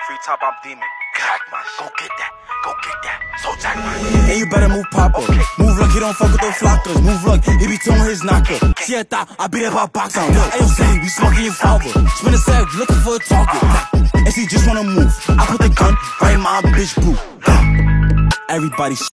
Free top, I'm demon. Jackman, go get that. Go get that. So Jackman. And you better move proper. Okay. Move like he don't fuck with those flockers. Move like he be towing his knocker. See, I thought I beat up our box on. Ayo, say, we smoking your father. Spin a sag, looking for a target. And she just wanna move. I put the gun right in my bitch boot. Everybody